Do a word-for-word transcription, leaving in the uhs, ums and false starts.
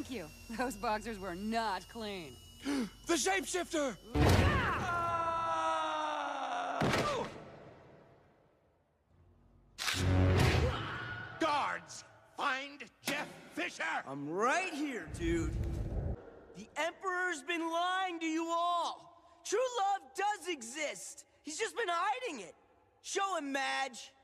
Thank you. Those boxers were not clean. The shapeshifter! Guards, find Jeff Fisher! I'm right here, dude. The Emperor's been lying to you all. True love does exist. He's just been hiding it. Show him, Madge.